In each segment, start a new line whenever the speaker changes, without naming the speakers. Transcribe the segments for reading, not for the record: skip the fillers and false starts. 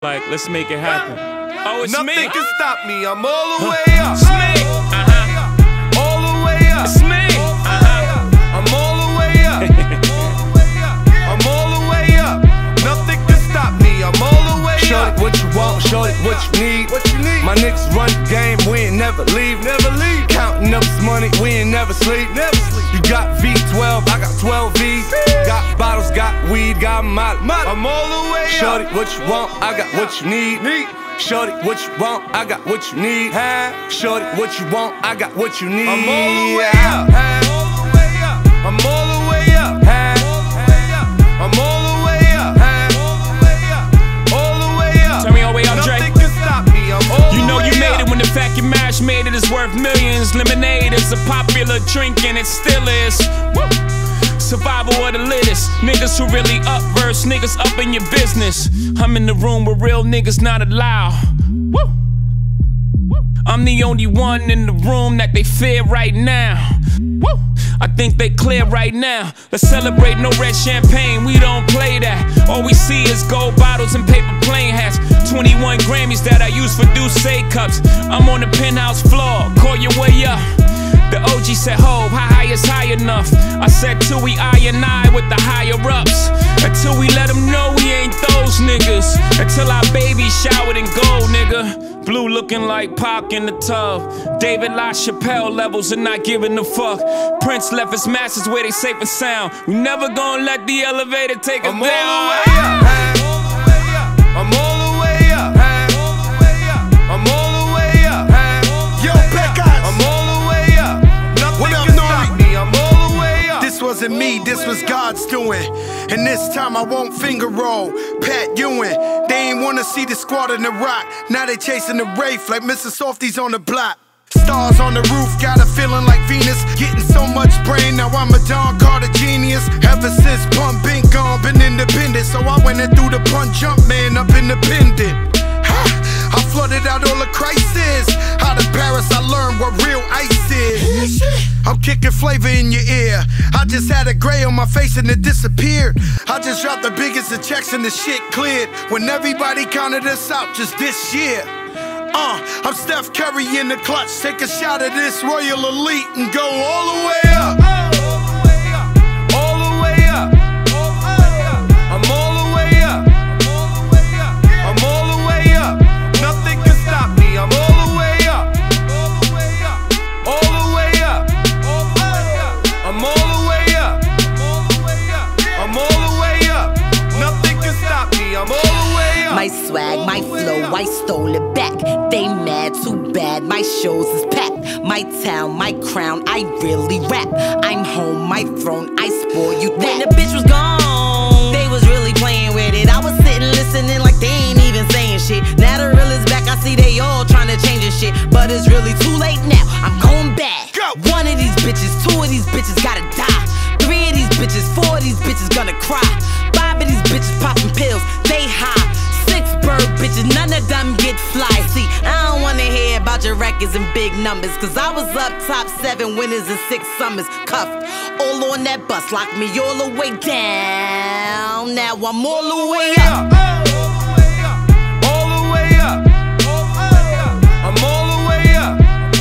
Like, let's make it happen. Oh, it's
Nothing
me.
can stop me, I'm all the way up.
It's me.
All the way up.
It's me.
I'm all the way up. I'm all the way up. Nothing can stop me, I'm all the way up. Shorty, what you want, shorty, what you need. My niggas run the game, we ain't never leave. Counting up this money, we ain't never sleep. You got V12, I got 12 V's. Got bottles, got weed, got molly. I'm all the way up. Shorty, what you want, I got what you need. Shorty, what you want, I got what you need. Shorty, what you want, I got what you need. I'm all the way up. I'm all the way up. I'm all the way up. All the way up.
Turn me all the way up, Dre.
Nothing can stop me, I'm all
You know
the way
you made
up.
it when the fact you mashed made it is worth millions. Lemonade is a popular drink and it still is. Woo. Survival of the littest. Niggas who really up verse, niggas up in your business. I'm in the room where real niggas not allowed. Woo. I'm the only one in the room that they fear right now. Woo. I think they clear right now. Let's celebrate, no red champagne, we don't play that. All we see is gold bottles and paper plane hats. 21 Grammys that I use for Douce cups. I'm on the penthouse floor, call your way up. The OG said, "Ho, how high is high enough?" I said, "Till we I with the higher ups. Until we let them know we ain't those niggas. Until our baby showered in gold, nigga. Blue looking like Pac in the tub. David LaChapelle levels and not giving a fuck. Prince left his masters where they safe and sound. We never gonna let the elevator take us down.
I'm all the way up. I'm all the way up. I'm all the way up.
Yo, Pecos.
I'm all the way up. Nothing can stop me, I'm all the way up.
This wasn't me, this was God's doing. And this time I won't finger roll. Pat Ewing, they ain't wanna see the squad in the rock. Now they chasing the Wraith like Mr. Softy's on the block. Stars on the roof, got a feeling like Venus. Getting so much brain, now I'm a Don Carter genius. Ever since Pump been gone, been independent. So I went and threw the Pun Jump Man up independent. I flooded out all the crisis. Out of Paris I learned what real ice is. I'm kicking flavor in your ear. I just had a gray on my face and it disappeared. I just dropped the biggest of checks and the shit cleared. When everybody counted us out just this year. I'm Steph Curry in the clutch. Take a shot of this Royal Elite and go all the way up.
All the way up. I'm all the way up. I'm all the way up. Nothing can stop me, I'm all the way up. All the way up. I'm all the way up. I'm all the way up. Nothing can stop me, I'm all the way up.
My swag, my flow, I stole it back. They mad, too bad, my shows is packed. My town, my crown, I really rap. I'm home, my throne, I spoil you that. When the bitch was gone, they was really playing with it. I was sitting listening like they ain't even saying shit. Now the real is back, I see they all trying to change this shit. But it's really too late now, I'm going back. One of these bitches, two of these bitches gotta die. Three of these bitches, four of these bitches gonna cry. Five of these bitches popping pills, they high. Bird bitches, none of them get fly. See, I don't wanna hear about your records and big numbers. Cause I was up top 7 winners and 6 summers. Cuffed, all on that bus, locked me all the way down. Now I'm all the way up.
All the way up. I'm all the way up.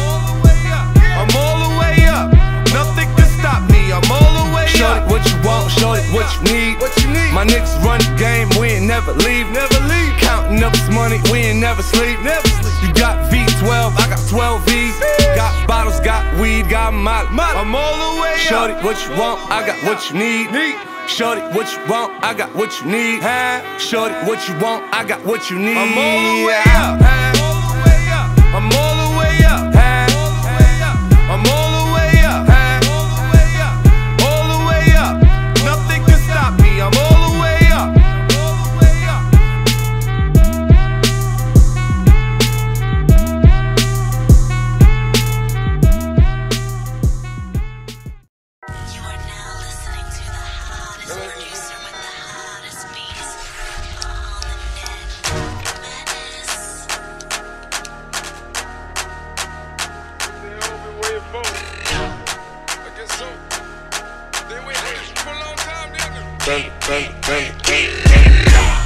I'm all the way up. Nothing can stop me, I'm all the way up. Shorty, what you want, shorty, what you need. My niggas run the game, we ain't never leave. Counting up this money, we ain't never sleep. You got V12, I got 12 V's. Got bottles, got weed, got molly. I'm all the way up. Shorty, what you want, I got what you need. Shorty, what you want, I got what you need. Shorty, what you want, I got what you need. I'm all the way up. I'm all the way up. I'm all the way up. All the way up. Nothing can stop me, I'm all the way up.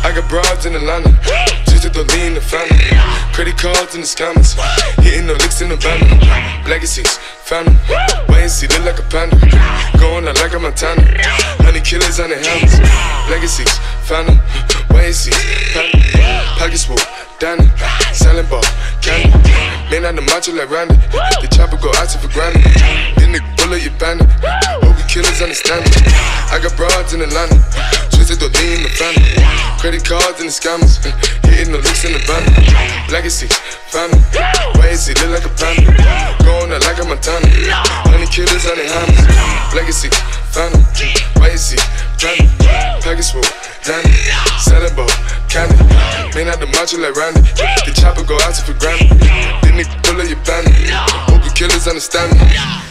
I got broads in Atlanta, just to lean the family. Credit cards in the scammers, hitting the licks in the van. Legacies, family, wait and see, look like a panda. Going out like a Montana, 100 killers on the helmets. Legacies, family, wait and see, panda. Pockets full, Danny, selling ball, candy. Man on the macho like Randy, the chopper go out to for granted. Then they bullet your bandit, hope you killers understand it. I got broads in Atlanta, twisted the lean in the family. Credit cards and the scammers, hitting the licks in the van. Legacy, family, why is it look like a panda? Going out like a Montana, 100 killers on the hammers. Legacy, family, why is it panda? Package full, Danny, selling ball, candy. Man out the macho like Randy, the chopper go out to for granted. Then they bullet your bandit, hope you killers understand me.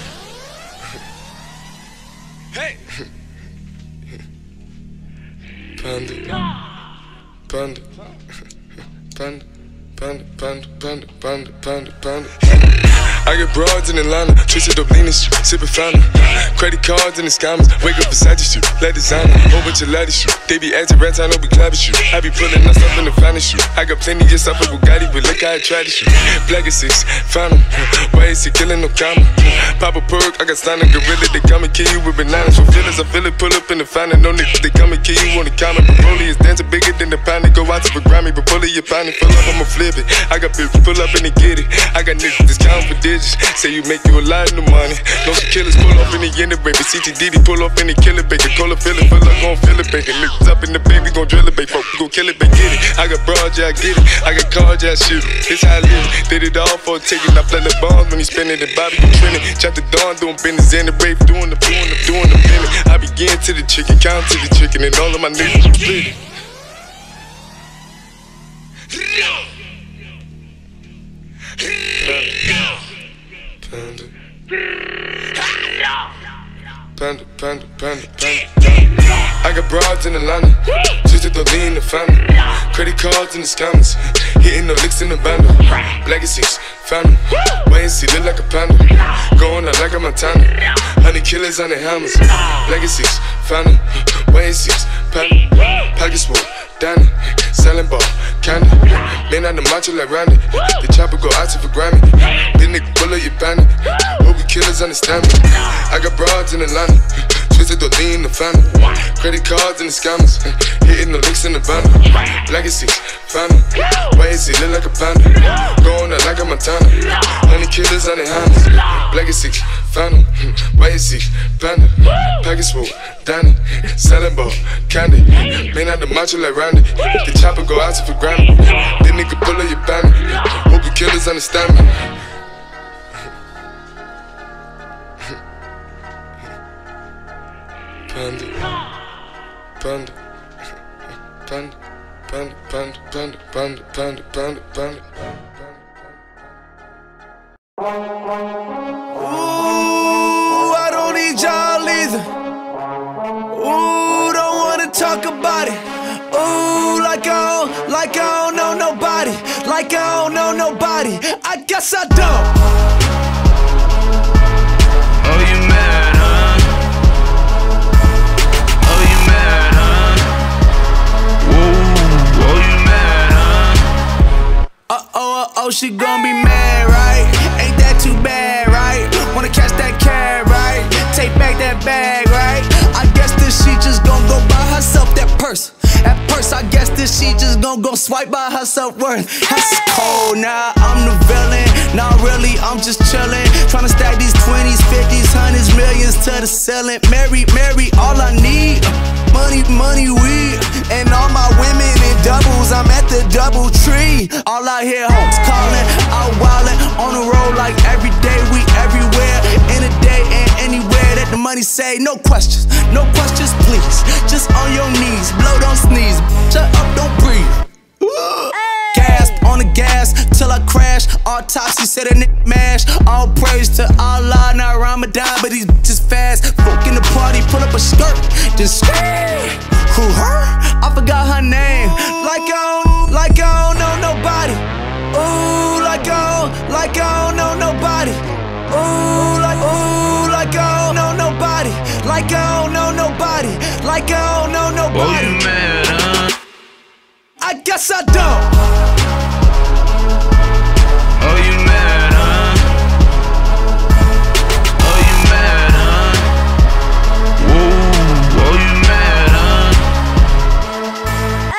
Hey! Panda, panda, panda, panda, panda, panda, panda, panda, panda. I get broads in Atlanta, twisted up leaning shoot, sippin' fountain. Credit cards and the scammers, wake up Versace shoot, let designer, whole bunch of laddies shoot. They be acting rats, I know we clapping shoot. I be pulling us up in the finest shoot. I got plenty of stuff with Bugatti, but look how I try to shoot. Black is 6, found him, why is he killing no comma? Pop a perk, I got stunning gorilla, they come and kill you with bananas. For feelings, I feel it, pull up in the fountain. No niggas, they come and kill you on the comment. Broly is dancing bigger than the pound, they go out to the Grammy, but pull it, your pound, fill up, I'ma flip it. I got bitches, pull up and they get it. I got niggas, discount for digits. Say you make you a lot of money. No some killers pull off in the end of baby. CTDD pull off in the killer bacon. Cola fill it, gon' fill it bacon. Niggas up in the baby, gon' drill it, baby. Folk, we gon' kill it, baby, get it. I got broad, yeah, I get it. I got cards, yeah, I shoot it. This how I live. Did it all for a ticket. I play the bombs when he spinning the Bobby, you trending. Chop the dawn, doing business in the rape, doing the minute. I begin to the chicken, count to the chicken, and all of my niggas split it. Panda, panda, panda, panda, panda. I got broads in Atlanta, twisted the lean in the family. Credit cards and the scammers, hitting the licks in the band. Legacies, family, wait and see, look like a panda. Going out like a Montana, 100 killers on the hammers. Legacies, family, wait and see, panda. Pockets full, Danny, selling ball, candy. Man on the macho like Randy, the chopper go out to for Grammy. Then they bullet your bandit, hope you killers understand me. I got broads in Atlanta, twisted the lean in the family. Credit cards and the scammers, hitting the licks in the van. Legacy, family, why is he look like a panda? Going out like a Montana, 100 killers on the hands. Legacy, family, why is he panda? Package full, Danny, selling ball, candy. Man out the macho like Randy, the chopper go out to for Grammy. Then nigga pull up your bandit, hope you killers understand me. Panda, panda, panda, panda, panda, panda, panda, panda, panda, panda.
Ooh, I don't need y'all either. Ooh, don't wanna talk about it. Ooh, like I don't know nobody. Like I don't know nobody. I guess I don't.
Oh, you mad, huh? Oh, you mad, huh? Whoa, oh, you mad, huh?
Oh, she gon' be mad, right? Ain't that too bad, right? Wanna catch that cat, right? Take back that bag, right? I guess this she just gon' go buy herself that purse. At first, I guess this she just gon' go swipe by her self-worth. That's cold, now I'm the villain. Not really, I'm just chillin'. Tryna stack these 20s, 50s, 100s, millions to the ceiling. Mary, all I need, money, weed. And all my women in doubles, I'm at the double tree. All I hear hoes calling, out wildin'. On the road like every day, we everywhere. In a day and anywhere that the money say. No questions, please. Just on your knees, blow, don't sneeze. Shut up, don't breathe. Gas on the gas till I crash. Autopsy said a nigga mash. All praise to Allah, not Ramadan, but these bitches fast. Folk in the party, pull up a skirt, just scream. Who her? I forgot her name. Like I don't know nobody. Ooh, like I don't know nobody. Ooh, like I don't know nobody. Like I don't know nobody. Like I don't know nobody.
Oh, you mad, huh?
guess I don't.
Oh, you mad, huh? Oh, you mad, huh? Whoa, oh, you mad, huh?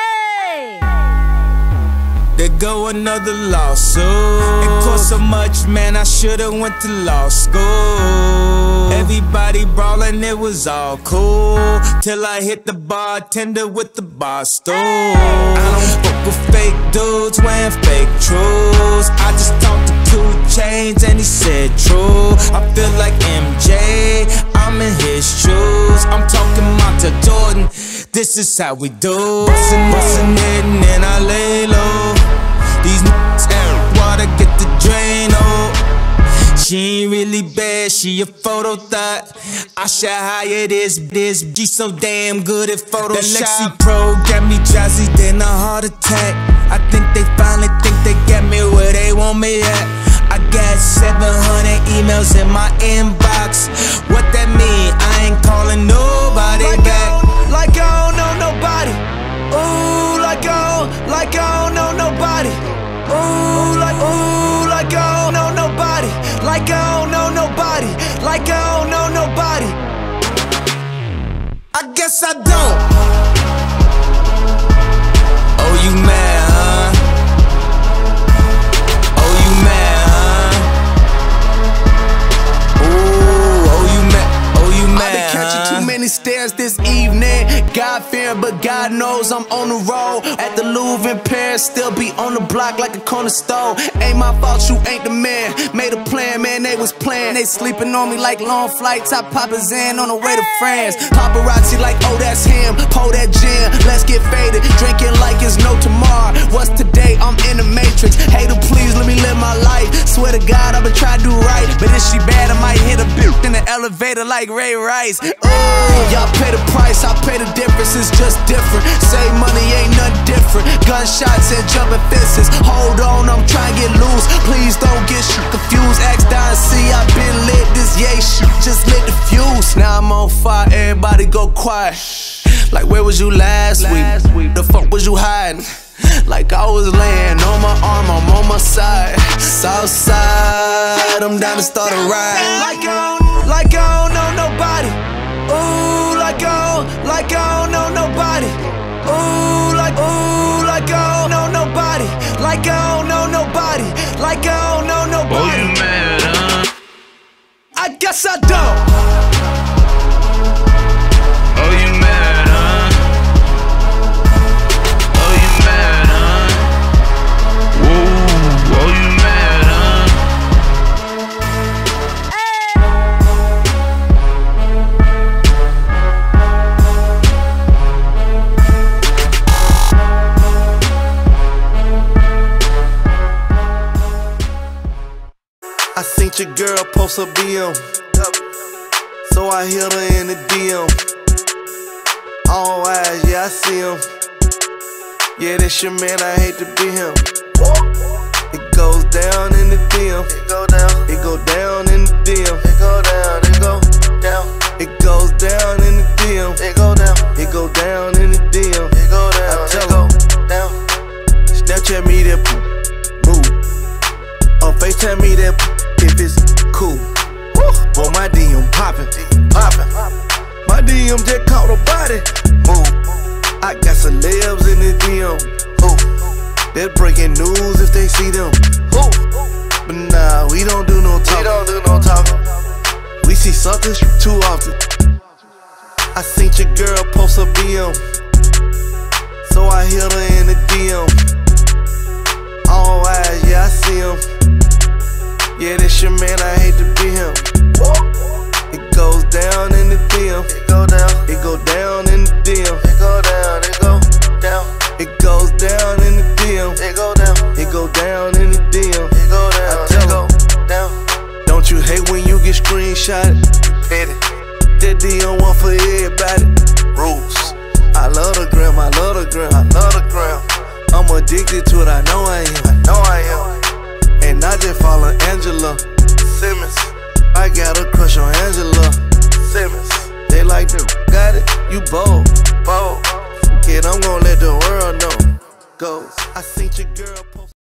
Hey! There go another lawsuit. It cost so much, man, I should've went to law school. Everybody brawling, it was all cool, till I hit the bartender with the bar stool. I don't fuck with fake dudes wearing fake truths. I just talked to 2 Chainz and he said true. I feel like MJ, I'm in his shoes. I'm talking Monta Jordan, this is how we do. Bustin' it and then I lay low. These niggas air water get the drain, oh. She ain't really bad, she a photo thought. I should hire this G so damn good at Photoshop. That Lexi Pro got me drowsy, then a heart attack. I think they finally think they got me where they want me at. I got 700 emails in my inbox. What that mean? I ain't calling nobody back. Like I don't know nobody. Ooh, like I don't know nobody. Ooh, like I don't know nobody. Like I don't know nobody. Like I don't know nobody. I guess I don't. Oh, you mad, huh? Oh, you mad, huh? Ooh, oh, you mad, oh, you mad, I've been catching too many stares this evening. God-fearing, but God knows I'm on the road. At the Louvre in Paris, still be on the block like a corner store. Ain't my fault you ain't the man. Made a plan, man, they was playing. They sleeping on me like long flights. I pop a Zan on the way to France. Paparazzi like, oh, that's him. Pour that gin, let's get faded. Drinking like it's no tomorrow. What's today? I'm in the Matrix. Hater, please let me live my life. Swear to God, I'ma try to do right. But if she bad, I might hit a bitch in the elevator like Ray Rice. Y'all pay the price, I pay the difference, it's just different. Save money, ain't nothing different. Gunshots and jumping fences. Hold on, I'm trying to get loose. Please don't get shit confused. Ask Don C, I've been lit. This yay shit just lit the fuse. Now I'm on fire, everybody go quiet. Like where was you last week? The fuck was you hiding? Like I was laying on my arm, I'm on my side. Southside, I'm down to start a ride. Like I don't know nobody. Ooh, like I don't know nobody. Ooh, like I don't know nobody. Like I don't know nobody. Like I don't know nobody.
Oh, you mad, huh?
I guess I don't.
Oh, you mad, huh? Oh, you mad, huh? Whoa, oh, you mad, huh?
I seen your girl post a BM, so I hit her in the DM. All eyes, yeah, I see him. Yeah, that's your man, I hate to be him. It goes down in the DM. It go down. It go down in the DM. It go down. It go down. It goes down in the DM. It go down. It go down in the DM. It go down. I tell him down. Snapchat me that move. Or FaceTime me that if it's cool. Boy, my DM poppin'. My DM just caught a body. Move. I got celebs in the DM. They're breaking news if they see them. But nah, we don't do no talking. We see suckers too often. I seen your girl post a BM, so I hit her in the DM. All eyes, yeah, I see him. Yeah, that's your man, I hate to be him. It goes down in the DM. It go down. It go down in the DM. It go down. It go down. It goes down in the DM. It go down. It go down in the DM. It go down. I tell them down. Don't you hate when you get screenshotted? You petty. That DM one for everybody. Rules. I love the gram. I love the gram. I love the gram. I'm addicted to it. I know I am. I know I am. And I just follow Angela Simmons. I got a crush on Angela Simmons. They like to got it, you bold. Kid, I'm gon' let the world know.
goes. I seen your girl post